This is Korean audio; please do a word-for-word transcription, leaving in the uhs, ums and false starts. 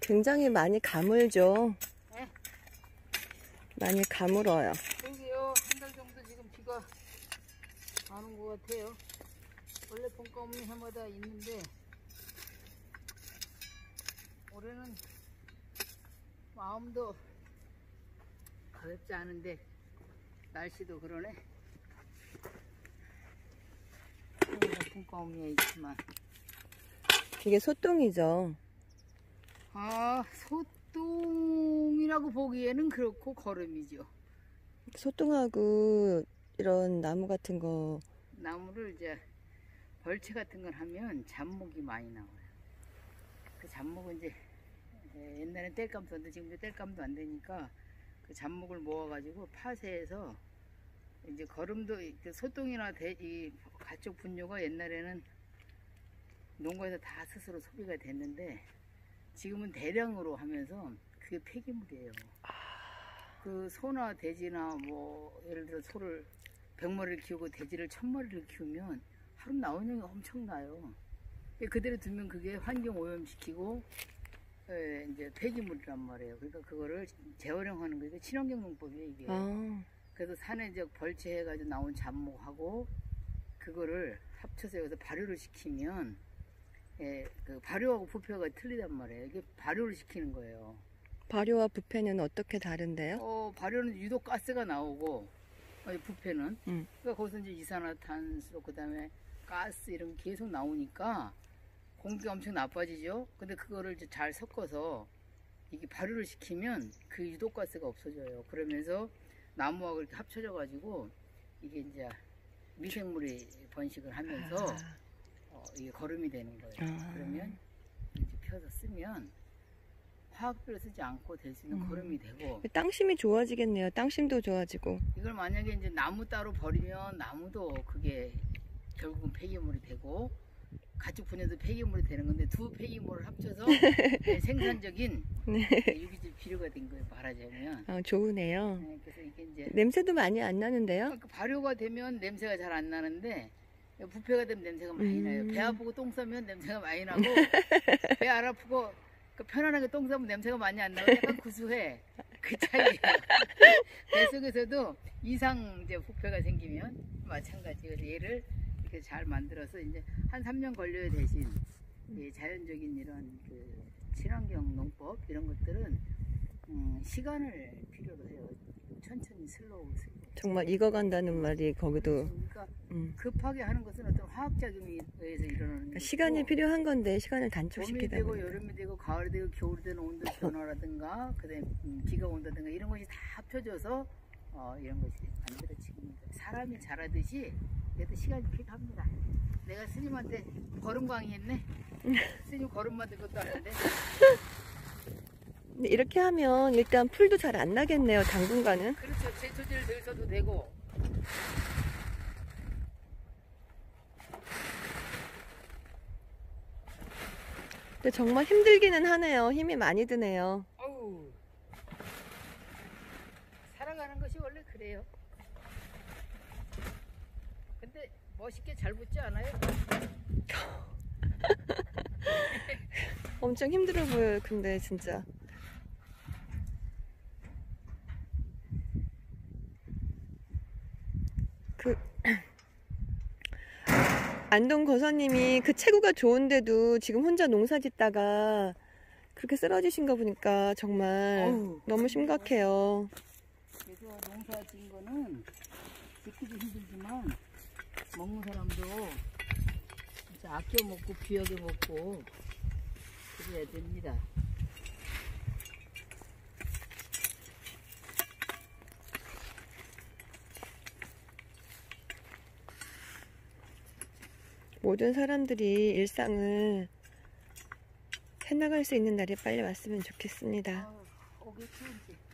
굉장히 많이 가물죠. 네? 많이 가물어요. 여기요, 한 달 정도 지금 비가 안 온 것 같아요. 원래 봄가 없는 해마다 있는데 올해는 마음도 가볍지 않은데 날씨도 그러네. 봄가 없냐 있지만. 이게 소똥이죠. 아, 소똥이라고 보기에는 그렇고 거름이죠. 소똥하고 이런 나무 같은 거, 나무를 이제 벌채 같은 걸 하면 잡목이 많이 나와요. 그 잡목은 이제 옛날엔 뗄감 썼는데 지금 뗄감도 안 되니까 그 잡목을 모아가지고 파쇄해서 이제 거름도 소똥이나 대, 이 가축 분뇨가 옛날에는 농가에서 다 스스로 소비가 됐는데 지금은 대량으로 하면서 그게 폐기물이에요. 그 소나 돼지나 뭐 예를 들어 소를 백 마리를 키우고 돼지를 천 마리를 키우면 하루 나오는 양이 엄청나요. 그대로 두면 그게 환경 오염시키고 예, 이제 폐기물이란 말이에요. 그러니까 그거를 재활용하는 거니까 친환경 농법이에요 이게. 아. 그래서 산에 이제 벌채해가지고 나온 잡목하고 그거를 합쳐서 여기서 발효를 시키면 예, 그 발효하고 부패가 틀리단 말이에요. 이게 발효를 시키는 거예요. 발효와 부패는 어떻게 다른데요? 어, 발효는 유독 가스가 나오고 어, 부패는 음. 그러니까 거기서 이제 이산화탄소 그다음에 가스 이런 게 계속 나오니까 공기가 엄청 나빠지죠. 근데 그거를 이제 잘 섞어서 이게 발효를 시키면 그 유독 가스가 없어져요. 그러면서 나무하고 이렇게 합쳐져 가지고 이게 이제 미생물이 번식을 하면서 아. 어, 이게 거름이 되는 거예요. 아. 그러면 이제 펴서 쓰면 화학비를 쓰지 않고 될 수 있는 음. 거름이 되고. 땅심이 좋아지겠네요. 땅심도 좋아지고. 이걸 만약에 이제 나무 따로 버리면 나무도 그게 결국은 폐기물이 되고 가축 분해도 폐기물이 되는 건데 두 폐기물을 합쳐서 생산적인 네. 유기질 비료가 된 거예요. 말하자면. 아, 좋으네요. 네, 그래서 이게 이제 냄새도 많이 안 나는데요? 그러니까 발효가 되면 냄새가 잘 안 나는데 부패가 되면 냄새가 많이 음. 나요. 배 아프고 똥 싸면 냄새가 많이 나고 배 안 아프고 그 편안하게 똥 싸면 냄새가 많이 안 나고 약간 구수해. 그 차이예요. 배 속에서도 이상 이제 부패가 생기면 마찬가지. 그래서 얘를 이렇게 잘 만들어서 이제 한 삼 년 걸려야 대신 이 자연적인 이런 그 친환경 농법 이런 것들은 음, 시간을 필요로 해요. 천천히 슬로우 슬로우. 정말 익어간다는 말이 거기도. 그러니까 음. 급하게 하는 것은 어떤 화학작용에 의해서 일어나는 거고 시간이 필요한 건데 시간을 봄이 단축시키다 되고 보니까. 여름이 되고 가을이 되고 겨울이 되는 온도 변화라든가 그다음에 비가 온다든가 이런 것이 다 합쳐져서 어, 이런 것이 만들어지는 거예요. 사람이 자라듯이 얘도 시간이 필요합니다. 내가 스님한테 걸음 강의했네. 스님 걸음 만들 것도 아닌데. 근데 이렇게 하면 일단 풀도 잘 안 나겠네요. 당분간은. 그렇죠. 제초제를 늘 써도 되고. 근데 정말 힘들기는 하네요. 힘이 많이 드네요. 어우. 살아가는 것이 원래 그래요. 근데 멋있게 잘 붙지 않아요? 엄청 힘들어 보여요. 근데 진짜. 그 안동 거사님이 그 체구가 좋은데도 지금 혼자 농사 짓다가 그렇게 쓰러지신 거 보니까 정말 어우. 너무 심각해요. 그래서 농사 지은 거는 짓기도 힘들지만 먹는 사람도 진짜 아껴 먹고 귀하게 먹고 그래야 됩니다. 모든 사람들이 일상을 해나갈 수 있는 날이 빨리 왔으면 좋겠습니다. 아유, 오겠지 이제.